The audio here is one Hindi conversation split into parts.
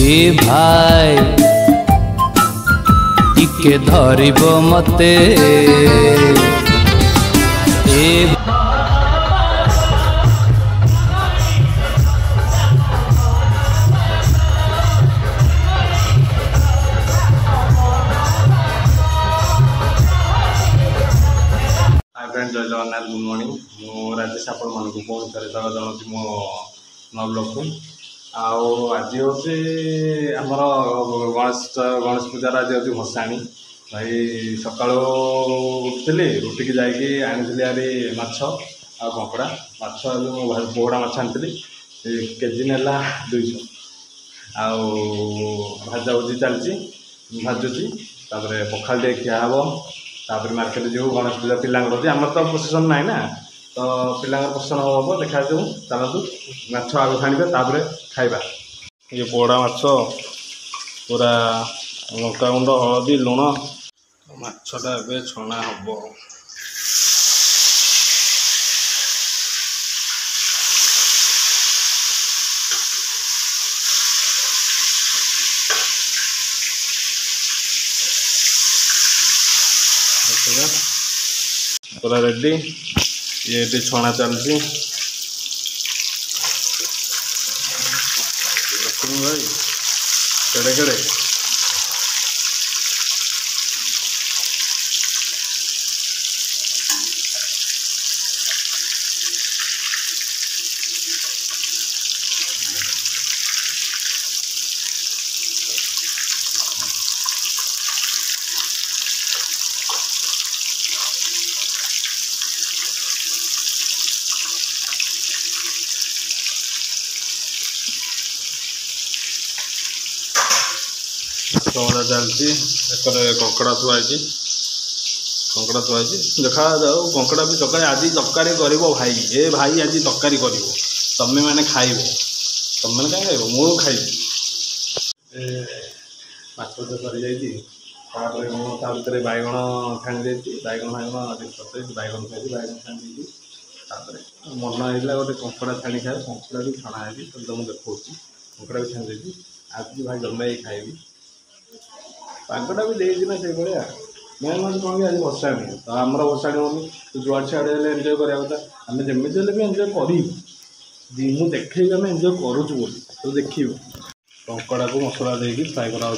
ए भाई टिके धरिब मते ए फ्रेंड जय जगन्नाथ गुड मॉर्निंग मु राजेश आपण मन को फोन करे स्वागत जनावि मो नव ब्लॉग को आज हूँ आमर गणेश पूजार आज हूँ भसाणी भाई सकाल उठिली उठिकी जाकि आनी आरी माछ आ कंकड़ा माछ पोहड़ा माछ आनी केजी नेला 200 भाजा भुजी चलती भाजुची पखाल टे खिया हम तापर मार्केट जो गणेश पूजा पिला आमर तो प्रोसेसन ना ना तो पिला प्रोसेसन हम देखा जो चलतु माछ आग छाणवे खाइबा ये पोड़ा माछ पूरा लंका गुंड हलदी लुण माछटा ए छना हम पूरा रेडी ये छना चलती भाई केड़े केड़े कमरा चलती कंकड़ा थुआई देखा जाऊ कंकड़ा भी तरकारी आज तरकारी कर भाई ए भाई आज तरकारी कर तमें मैंने खाइब तुम मैंने क्या खाइब मु खाइब माछ तो सरी जाइए बैगण छाणी बैगण बैगण छाणी मन है गोटे कंकड़ा छाणी खाए कंकड़ा भी छणा है तुम देखा कंकड़ा भी छाणी आज भाई जमे खाइबी पागटा भी देना से भाया मेन मैं कौन आज भसाणी तो आमर भसाणी होनी तो जुआड़ छाड़े एंजय करा आम जमी भी एंजय कर मुझे देखेबी आम एंजय करुचु बोली तो देख कंकड़ा को मसला देकी फ्राए करा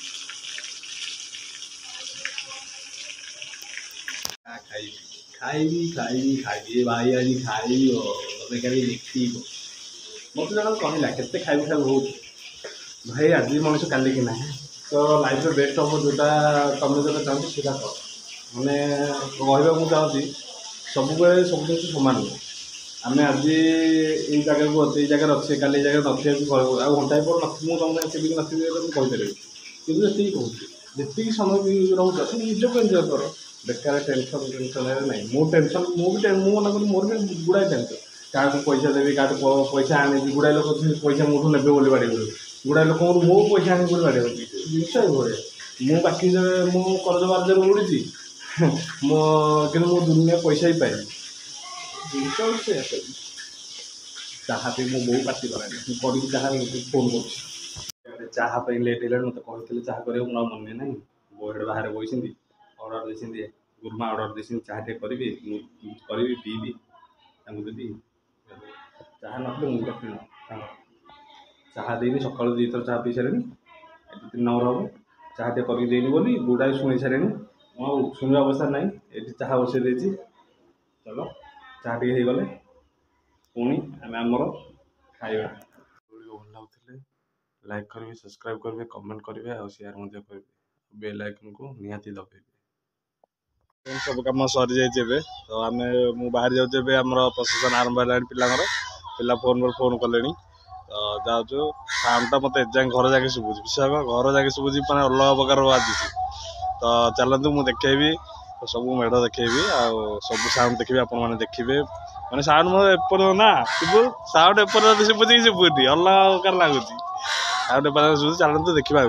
खाइबी खाइबी खाइबी भाई आज खाइबी देख मत जन कहला के खाइबी खाइब हो भाई आज मनुष्य काली कि ना तो लाइफ बेस्ट हम जोटा तुम जो चाहते सीधा कर मैंने कहवाक चाहूँगी सब सब जिन सामान नुह आम आज ये जगह को अच्छे जगह अच्छे का जगह नथिया घंटाए पर मुझे तुमने नथी कहीपरि कि जी कहूँ समय भी रोच निजक एंजय कर बेकार टेंशन टेंशन ना टेंशन मुझे मन करी मोर भी गुड़ाए टेंशन क्या पैसा देवी क्या पैसा आने गुड़ाए लोग पैसा मुझे ने बोली बाड़ी गुड़ाए लोक मो पैसा आने बोली बाड़ी जिनस भाई मु बाकी मु करज बार्जर उड़ी कि दुनिया पैसा ही पाए जिनस चाह पे मो बो पार्टी कर चाह फोन कर चाह लेट है मत कहते चाह कर मन ना बो बाहर बही अर्डर दे गुरमा अर्डर दे चाह टे करी पीबी देवी चाह न चाह देनी सका 2 थर चाह पी सारे 3 नंबर हम चाह टे करनी बोली गुड़ाए शुणी सारे शुणा अवस्था ना ये चाह बसई दे चलो चाह टे हो गले पुणी आम आमर खाइबा भल लगुले लाइक करेंगे सब्सक्राइब करेंगे कमेंट करेंगे और शेयर करेंगे बेल आइकन को निहाती दबाइबे सब कम सरी जाइए तो आम मु बाहर जाऊे आम प्रोसेसन आरंभ है पिला फोन पर फोन कले तो जाऊँ साउंड मत घर जाके शुभुची विश्वास घर जाके शुभुची मैंने अलग प्रकार बाजुची तो चलतु मुझे देखेबी सब मेढ़ देखेबी आ सब साउंड देखिए आपण मैंने देखिए मैंने साउंड मोर एपर ना शुभु साउंड एपर शुभुची कि शुभुनी अलग प्रकार लगुच साउंड एपर शुभुची चलतु देखा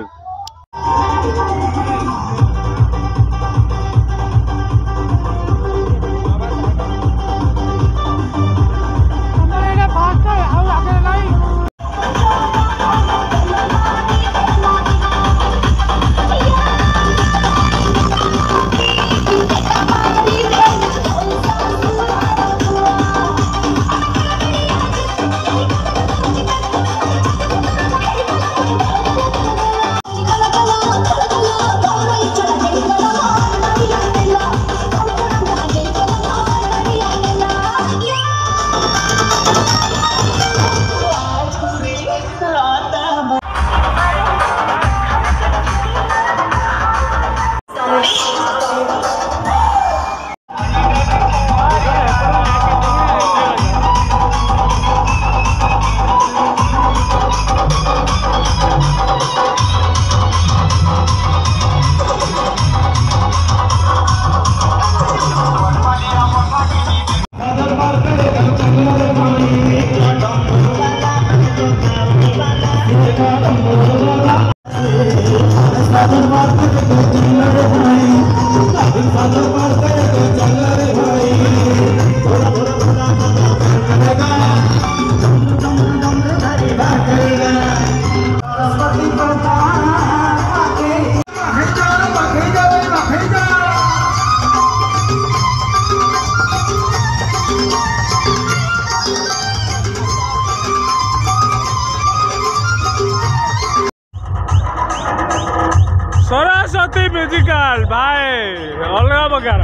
सरस्वती म्यूजिकल भाई अलग प्रकार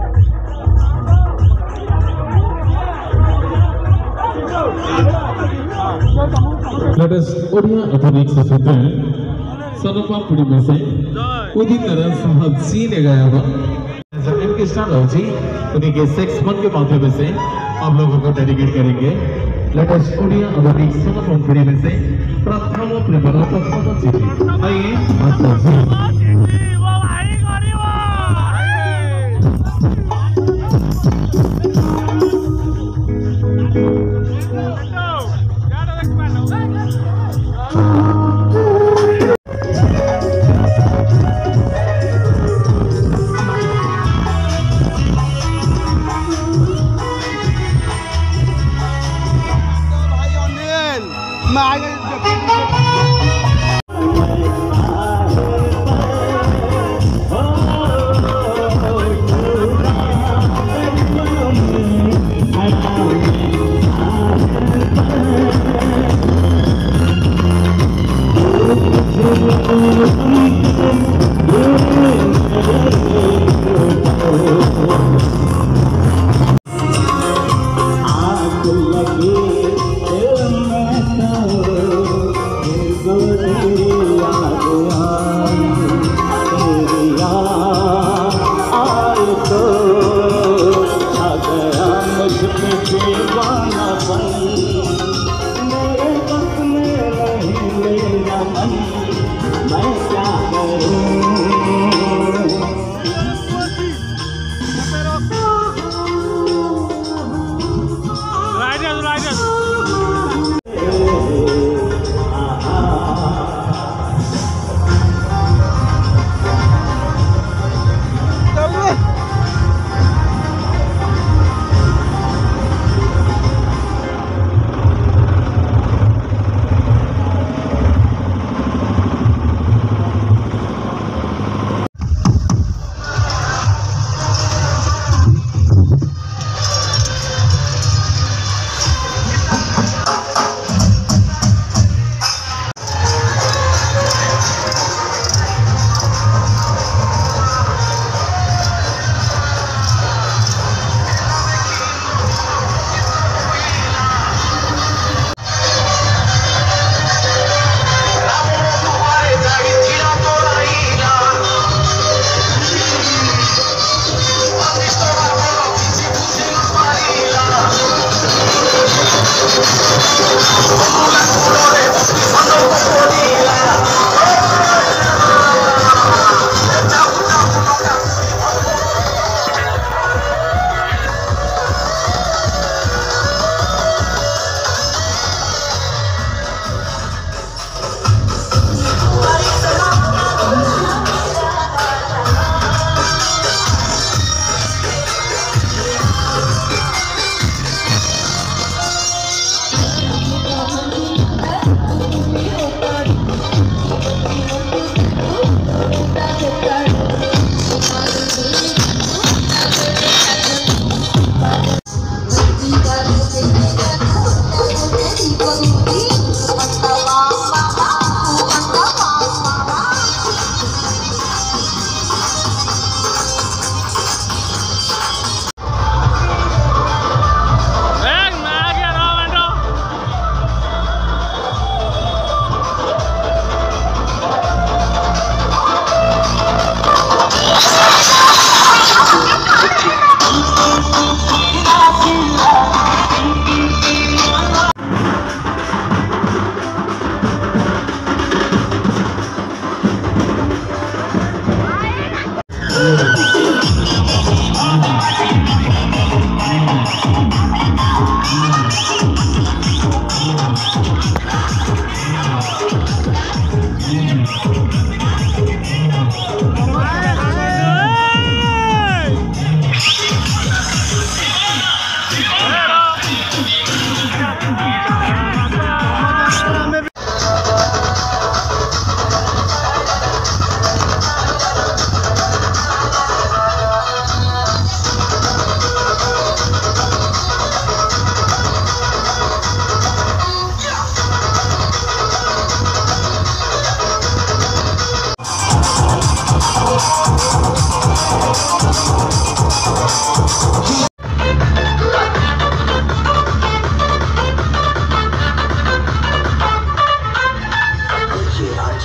Let us Odia Athletic Society सनपा पुड़ी में से उदित नारायण साहब जी ने गाया हुआ इनके स्टार जी उन्हीं के सेक्सफोन के माध्यम से आप लोगों को डेडिकेट करेंगे। Let us Odia Athletic सनपा पुड़ी में से प्रथम प्रेमरा प्रथम जी आइए मास्टर जी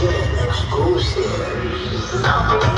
exclusive.